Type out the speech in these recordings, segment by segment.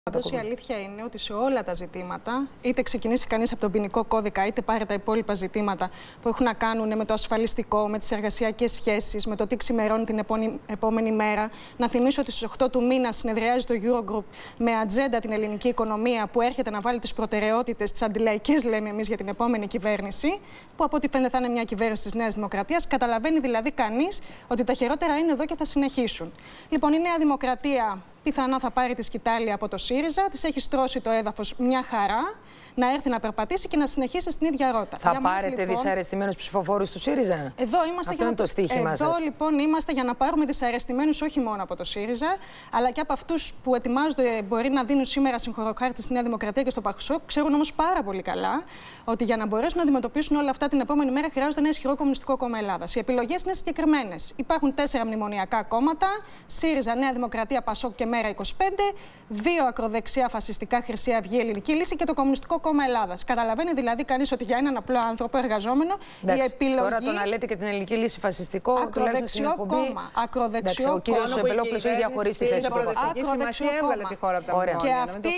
Πάντως η αλήθεια είναι ότι σε όλα τα ζητήματα, είτε ξεκινήσει κανείς από τον ποινικό κώδικα, είτε πάρει τα υπόλοιπα ζητήματα που έχουν να κάνουν με το ασφαλιστικό, με τις εργασιακές σχέσεις, με το τι ξημερώνει την επόμενη μέρα. Να θυμίσω ότι στις 8 του μήνα συνεδριάζει το Eurogroup με ατζέντα την ελληνική οικονομία, που έρχεται να βάλει τις προτεραιότητες, τις αντιλαϊκές, λέμε εμείς, για την επόμενη κυβέρνηση, που από ό,τι φαίνεται θα είναι μια κυβέρνηση της Νέας Δημοκρατίας. Καταλαβαίνει δηλαδή κανείς ότι τα χειρότερα είναι εδώ και θα συνεχίσουν. Λοιπόν, η Νέα Δημοκρατία πιθανά θα πάρει τη σκητάλη από το ΣΥΡΙΖΑ, της έχει στρώσει το έδαφος μια χαρά, να έρθει να περπατήσει και να συνεχίσει στην ίδια ρότα. Θα πάρετε λοιπόν δυσαρεστημένους ψηφοφόρους του ΣΥΡΙΖΑ? Εδώ είμαστε, αυτό είναι το στοίχημα σας. Εδώ λοιπόν είμαστε για να πάρουμε δυσαρεστημένους όχι μόνο από το ΣΥΡΙΖΑ, αλλά και από αυτούς που ετοιμάζονται, μπορεί να δίνουν σήμερα συγχωροχάρτη στη Νέα Δημοκρατία και στο ΠΑΣΟΚ. Ξέρουν όμως πάρα πολύ καλά ότι για να μπορέσουν να αντιμετωπίσουν όλα αυτά την επόμενη μέρα χρειάζονται ένα ισχυρό Κομμουνιστικό Κόμμα Ελλάδας. Οι επιλογές είναι συγκεκριμένες. Υπάρχουν 4 μνημονιακά κόμματα: ΣΥΡΙΖΑ, Νέα Δημοκρατία, ΠΑΣΟΚ και Μέρα 25, 2 ακροδεξιά φασιστικά, Χρυσή Αυγή, Ελληνική Λύση και το Κομμουνιστικό Κόμμα Ελλάδας. Καταλαβαίνει δηλαδή κανείς ότι για έναν απλό άνθρωπο εργαζόμενο η επιλογή. Τώρα το να λέτε και την Ελληνική Λύση φασιστικό, ακροδεξιό κόμμα. Ακροδεξιό κόμμα. Ο κύριος Βελόπουλος έχει διαχωρίσει τη θέση του. Ακροδεξιό κόμμα. Και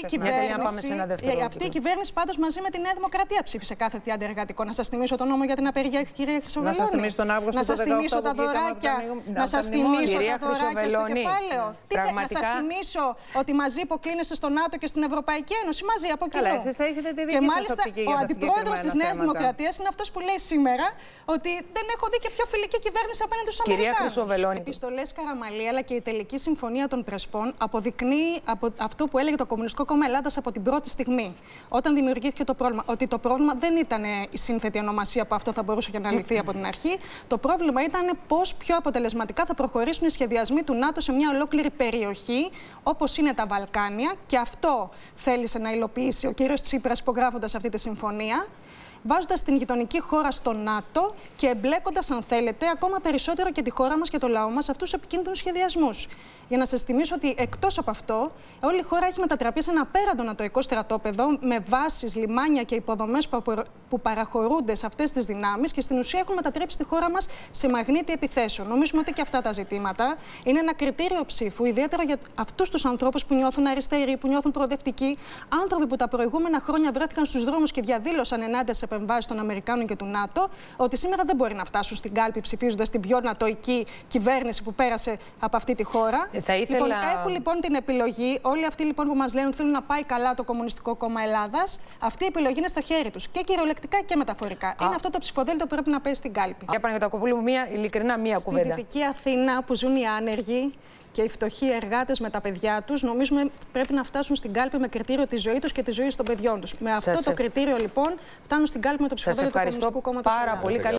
αυτή η κυβέρνηση πάντως μαζί με τη Νέα Δημοκρατία ψήφισε κάθε τι αντεργατικό. Να σας θυμίσω τον νόμο για την απεργία, κυρία Χρυσοβελώνη. Να σας θυμίσω τον Αύγουστο. Να σας θυμίσω τα δωράκια. Να σας θυμίσω τα δωράκια στο κεφάλαιο. Να σας θυμίσω ότι μαζί υποκλίνεστε στο ΝΑΤΟ και στην Ευρωπαϊκή Ένωση. Μαζί από κοινού. Καλά, εσείς έχετε τη δική σας οπτική για τα συγκεκριμένα θέματα. Και μάλιστα ο αντιπρόεδρος της Νέας Δημοκρατίας είναι αυτός που λέει σήμερα ότι δεν έχω δει και πιο φιλική κυβέρνηση απέναντι στους Αμερικάνους. Κυρία Χρυσοβελώνη. Οι επιστολές Καραμαλή αλλά και η τελική συμφωνία των Πρεσπών αποδεικνύει αυτό που έλεγε το Κομμουνιστικό Κόμμα Ελλάδας από την πρώτη στιγμή. Όταν δημιουργήθηκε το πρόβλημα, ότι το πρόβλημα δεν ήταν η σύνθετη ονομασία που αυτό θα μπορούσε να λυθεί από την αρχή. Το πρόβλημα ήταν πώς πιο αποτελεσματικά θα προχωρήσουν οι σχεδιασμοί του ΝΑΤΟ σε μια ολόκληρη περιοχή, όπως είναι τα Βαλκάνια, και αυτό θέλησε να υλοποιήσει ο κύριος Τσίπρας υπογράφοντας αυτή τη συμφωνία, βάζοντας την γειτονική χώρα στο ΝΑΤΟ και εμπλέκοντας, αν θέλετε, ακόμα περισσότερο και τη χώρα μας και το λαό μας σε αυτούς τους επικίνδυνους σχεδιασμούς. Για να σας θυμίσω ότι εκτός από αυτό, όλη η χώρα έχει μετατραπεί σε ένα απέραντο νατοϊκό στρατόπεδο με βάσεις, λιμάνια και υποδομές που παραχωρούνται σε αυτές τις δυνάμεις και στην ουσία έχουν μετατρέψει τη χώρα μας σε μαγνήτη επιθέσεων. Νομίζουμε ότι και αυτά τα ζητήματα είναι ένα κριτήριο ψήφου, ιδιαίτερα για αυτούς τους ανθρώπους που νιώθουν αριστεροί, που νιώθουν προοδευτικοί, άνθρωποι που τα προηγούμενα χρόνια βρέθηκαν στους δρόμους και διαδήλωσαν ενάντια σε επεμβάσεις των Αμερικάνων και του ΝΑΤΟ, ότι σήμερα δεν μπορεί να φτάσουν στην κάλπη ψηφίζοντας την πιο νατοϊκή κυβέρνηση που πέρασε από αυτή τη χώρα. Λοιπόν, έχουν λοιπόν την επιλογή, όλοι αυτοί λοιπόν που μας λένε ότι θέλουν να πάει καλά το Κομμουνιστικό Κόμμα Ελλάδας, αυτή η επιλογή είναι στο χέρι τους. Και κυριολεκτικά και μεταφορικά. Είναι αυτό το ψηφοδέλτιο που πρέπει να παίζει στην κάλπη. Για Παναγιωτακοπούλου, ειλικρινά μία κουβέντα. Στη Δυτική Αθήνα που ζουν οι άνεργοι και οι φτωχοί εργάτες με τα παιδιά τους, νομίζουμε πρέπει να φτάσουν στην κάλπη με κριτήριο τη ζωή τους και τη ζωή των παιδιών τους. Με αυτό το κριτήριο λοιπόν φτάνουν στην κάλπη με το ψηφοδέλτιο του Κομμουνιστικού Κόμματος Ελλάδας.